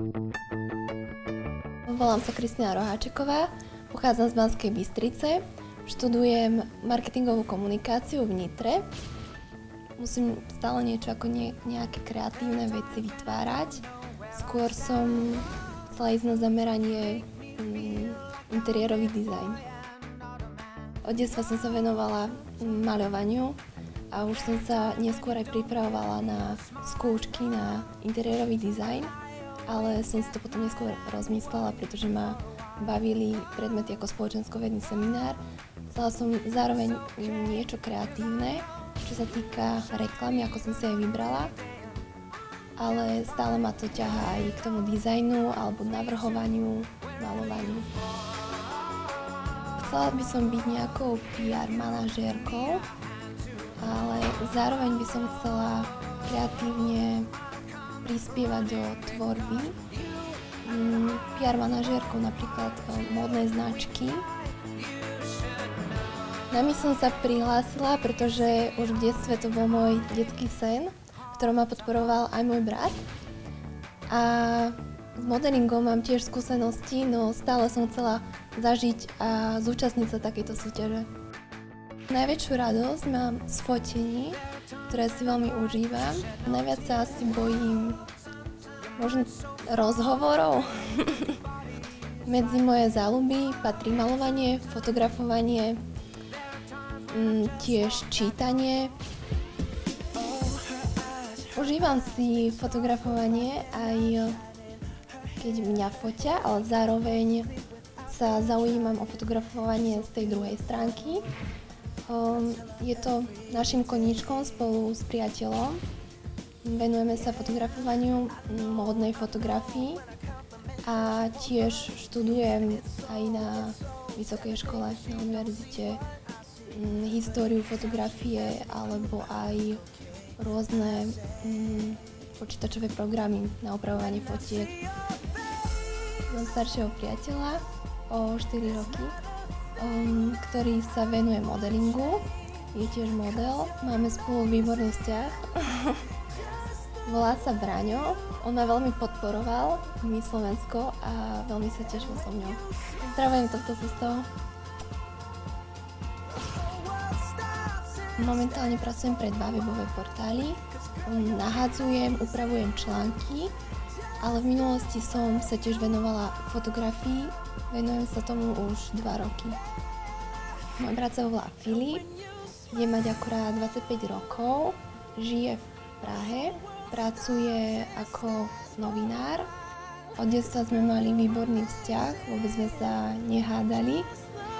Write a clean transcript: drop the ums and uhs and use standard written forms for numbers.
Volám sa Kristina Roháčeková, pochádzam z Banskej Bystrice, študujem marketingovú komunikáciu v Nitre. Musím stále niečo ako nejaké kreatívne veci vytvárať. Skôr som chcela ísť na zameranie interiérový dizajn. Od detstva som sa venovala maľovaniu a už som sa neskôr aj pripravovala na skúšky na interiérový dizajn, ale som si to potom neskôr rozmyslela, pretože ma bavili predmety ako spoločenskovedný seminár. Chcela som zároveň niečo kreatívne, čo sa týka reklamy, ako som si aj vybrala, ale stále ma to ťahá aj k tomu dizajnu alebo navrhovaniu, maľovaniu. Chcela by som byť nejakou PR manažérkou, ale zároveň by som chcela kreatívne prispievať do tvorby. PR manažérkou napríklad módnej značky. Nami som sa prihlásila, pretože už v detstve to bol môj detský sen, v ktorom ma podporoval aj môj brat. A s modelingom mám tiež skúsenosti, no stále som chcela zažiť a zúčastniť sa takejto súťaže. Najväčšiu radosť mám z fotení, ktoré si veľmi užívam. Najviac sa asi bojím možno rozhovorov. Medzi moje záľuby patrí maľovanie, fotografovanie, tiež čítanie. Užívam si fotografovanie aj keď mňa fotia, ale zároveň sa zaujímam o fotografovanie z tej druhej stránky. Je to našim koníčkom spolu s priateľom. Venujeme sa fotografovaniu, módnej fotografii a tiež študujem aj na vysokej škole, na univerzite, históriu fotografie alebo aj rôzne počítačové programy na upravovanie fotiek. Mám staršieho priateľa o 4 roky, ktorý sa venuje modelingu, je tiež model, máme spolu výborný vzťah. Volá sa Braňo, on ma veľmi podporoval, my Slovensko, a veľmi sa tešil so mňou. Pozdravujem touto cestou. Momentálne pracujem pre 2 webové portály, nahádzujem, upravujem články, ale v minulosti som sa tiež venovala fotografii, venujem sa tomu už 2 roky. Môj brat sa volá Filip, je mať akurát 25 rokov, žije v Prahe, pracuje ako novinár. Od detstva sme mali výborný vzťah, vôbec sme sa nehádali.